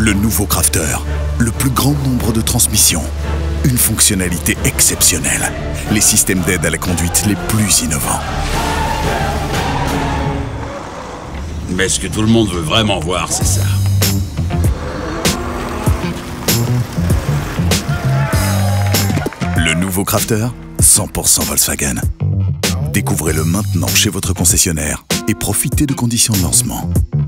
Le nouveau Crafter, le plus grand nombre de transmissions, une fonctionnalité exceptionnelle, les systèmes d'aide à la conduite les plus innovants. Mais ce que tout le monde veut vraiment voir, c'est ça. Le nouveau Crafter, 100% Volkswagen. Découvrez-le maintenant chez votre concessionnaire et profitez de conditions de lancement.